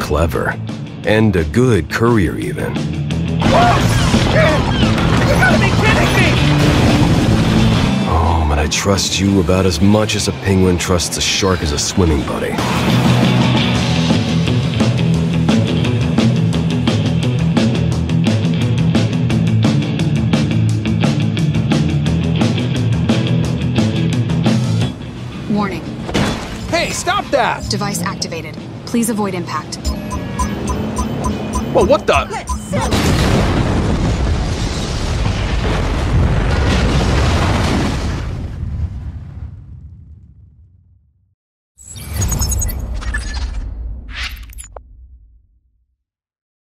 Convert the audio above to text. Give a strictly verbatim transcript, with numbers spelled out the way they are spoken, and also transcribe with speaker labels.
Speaker 1: clever. And a good courier, even.
Speaker 2: Whoa! You gotta be kidding me!
Speaker 1: Oh, but I trust you about as much as a penguin trusts a shark as a swimming buddy.
Speaker 3: Warning.
Speaker 2: Hey, stop that!
Speaker 3: Device activated. Please avoid impact.
Speaker 2: Well, what the?